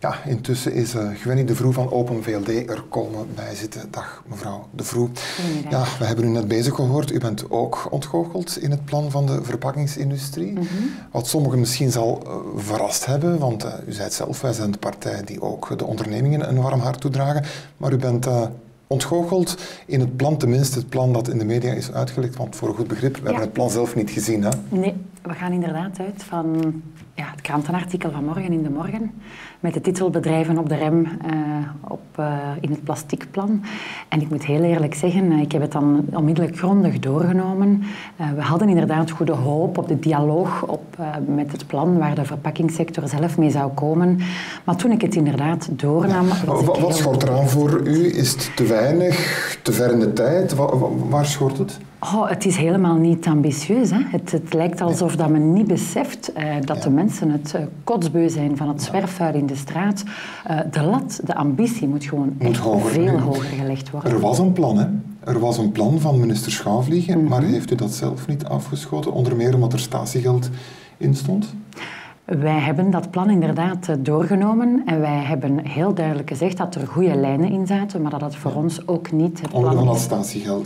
Ja, intussen is Gwenny de Vroe van Open VLD er komen bij zitten. Dag mevrouw de Vroe. Ja, we hebben u net bezig gehoord. U bent ook ontgoocheld in het plan van de verpakkingsindustrie. Wat sommigen misschien zal verrast hebben, want u zei het zelf, wij zijn de partij die ook de ondernemingen een warm hart toedragen. Maar u bent ontgoocheld in het plan, tenminste het plan dat in de media is uitgelekt. Want voor een goed begrip, we hebben het plan zelf niet gezien. Hè? Nee, we gaan inderdaad uit van het krantenartikel van morgen in de morgen. Met de titel Bedrijven op de rem in het plastiekplan. En ik moet heel eerlijk zeggen, ik heb het dan onmiddellijk grondig doorgenomen. We hadden inderdaad goede hoop op de dialoog met het plan waar de verpakkingssector zelf mee zou komen. Maar toen ik het inderdaad doornam... Wat schort eraan voor u? Is het te weinig, te ver in de tijd? Waar schort het? Het is helemaal niet ambitieus. Hè? Het lijkt alsof dat men niet beseft dat de mensen het kotsbeu zijn van het zwerfvuil in de straat. De lat, de ambitie moet gewoon veel hoger gelegd worden. Er was een plan, hè? Er was een plan van minister Schouwvliegen, maar heeft u dat zelf niet afgeschoten? Onder meer omdat er statiegeld in stond? Wij hebben dat plan inderdaad doorgenomen en wij hebben heel duidelijk gezegd dat er goede lijnen in zaten, maar dat het voor ons ook niet het plan is. Omwille van dat statiegeld?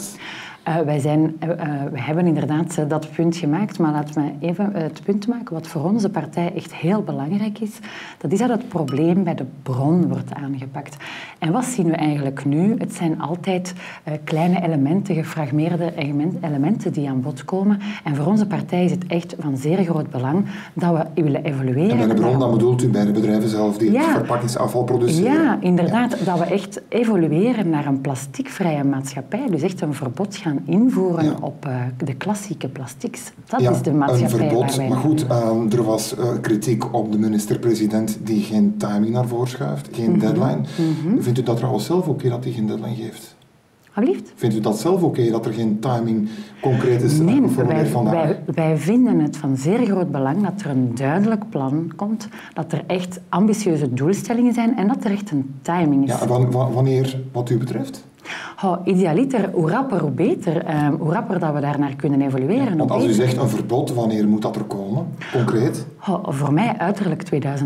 We hebben inderdaad dat punt gemaakt, maar laat me even het punt maken wat voor onze partij echt heel belangrijk is. Dat is dat het probleem bij de bron wordt aangepakt. En wat zien we eigenlijk nu? Het zijn altijd kleine elementen, gefragmeerde elementen die aan bod komen. En voor onze partij is het echt van zeer groot belang dat we willen evalueren. En bij de bron, dan bedoelt u bij de bedrijven zelf die het verpakkingsafval produceren? Ja, inderdaad. Dat we echt evolueren naar een plastiekvrije maatschappij. Dus echt een verbod gaan invoeren op de klassieke plastics. Dat is de maatschappij een verbod. Waar wij maar goed, er was kritiek op de minister-president die geen timing naar voren schuift, geen deadline. Vindt u dat trouwens zelf oké dat hij geen deadline geeft? Alsjeblieft. Vindt u dat zelf oké dat er geen timing concreet is voor vandaag? Wij vinden het van zeer groot belang dat er een duidelijk plan komt, dat er echt ambitieuze doelstellingen zijn en dat er echt een timing is. Ja, wanneer, wat u betreft? Idealiter, hoe rapper, hoe beter. Hoe rapper dat we daarnaar kunnen evolueren. Ja, want als u zegt een verbod, wanneer moet dat er komen? Concreet? Voor mij uiterlijk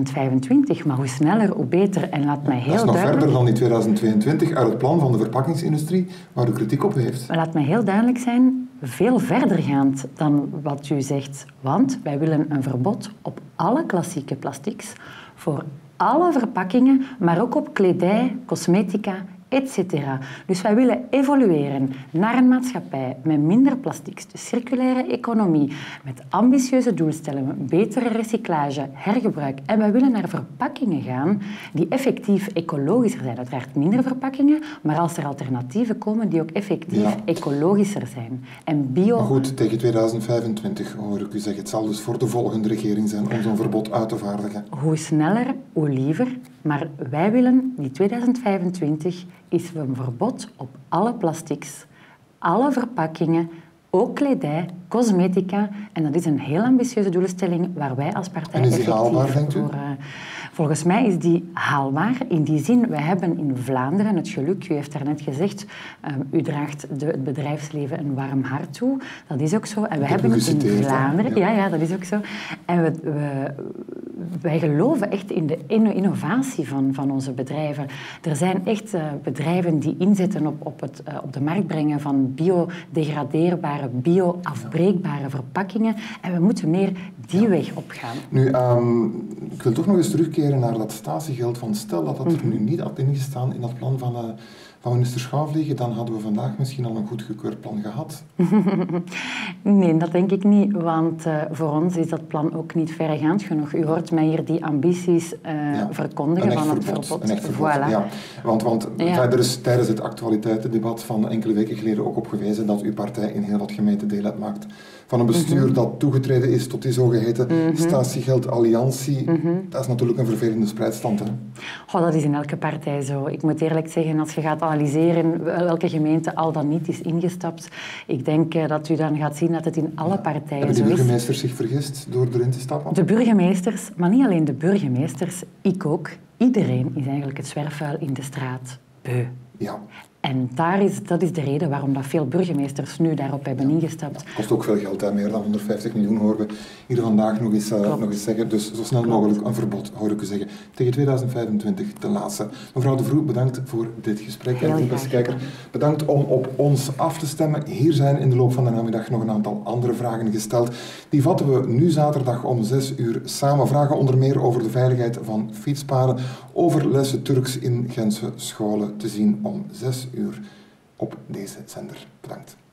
2025, maar hoe sneller, hoe beter. En laat mij heel dat is nog duidelijk... verder dan die 2022 uit het plan van de verpakkingsindustrie, waar u kritiek op heeft. Laat mij heel duidelijk zijn, veel verdergaand dan wat u zegt. Want wij willen een verbod op alle klassieke plastics, voor alle verpakkingen, maar ook op kledij, cosmetica, etc. Dus wij willen evolueren naar een maatschappij met minder plastics, de circulaire economie, met ambitieuze doelstellingen, betere recyclage, hergebruik. En wij willen naar verpakkingen gaan die effectief ecologischer zijn. Uiteraard minder verpakkingen, maar als er alternatieven komen die ook effectief ecologischer zijn. En bio... Maar goed, tegen 2025 hoor ik u zeggen, het zal dus voor de volgende regering zijn om zo'n verbod uit te vaardigen. Hoe sneller, hoe liever. Maar wij willen, die 2025, is een verbod op alle plastics, alle verpakkingen, ook kledij, cosmetica. En dat is een heel ambitieuze doelstelling waar wij als partij effectief haalbaar, denkt u? Volgens mij is die haalbaar. In die zin, wij hebben in Vlaanderen het geluk, u heeft daarnet gezegd, u draagt het bedrijfsleven een warm hart toe. Dat is ook zo. En we hebben in Vlaanderen... Ja, dat is ook zo. En wij geloven echt in de innovatie van onze bedrijven. Er zijn echt bedrijven die inzetten op de markt brengen van biodegradeerbare, bioafbreekbare verpakkingen. En we moeten meer die weg opgaan. Nu, ik wil toch nog eens terugkeren naar dat statiegeld. Van stel dat er nu niet had ingestaan in dat plan van minister Schouwvliegen, dan hadden we vandaag misschien al een goedgekeurd plan gehad. Nee, dat denk ik niet, want voor ons is dat plan ook niet verregaand genoeg. U hoort mij hier die ambities verkondigen van het verbod. Een echt verbod, voilà. ja. Want er is tijdens het actualiteitendebat van enkele weken geleden ook op gewezen dat uw partij in heel wat gemeenten deel uitmaakt van een bestuur dat toegetreden is tot die zogeheten statiegeldalliantie. Dat is natuurlijk een vervelende spreidstand, hè? Dat is in elke partij zo. Ik moet eerlijk zeggen, als je gaat analyseren welke gemeente al dan niet is ingestapt, ik denk dat u dan gaat zien dat het in alle partijen zo is. Hebben de burgemeesters zich vergist door erin te stappen? De burgemeesters, maar niet alleen de burgemeesters, ik ook. Iedereen is eigenlijk het zwerfvuil in de straat beu. Ja. En dat is de reden waarom dat veel burgemeesters nu daarop hebben ingestapt. Het kost ook veel geld, hè? Meer dan 150 miljoen horen we hier vandaag nog eens zeggen. Dus zo snel mogelijk een verbod, hoor ik u zeggen. Tegen 2025 de laatste. Mevrouw De Vroe, bedankt voor dit gesprek. En beste kijker, bedankt om op ons af te stemmen. Hier zijn in de loop van de namiddag nog een aantal andere vragen gesteld. Die vatten we nu zaterdag om 6 uur samen. Vragen onder meer over de veiligheid van fietspaden, over lessen Turks in Gentse scholen te zien om 6 uur op deze zender. Bedankt.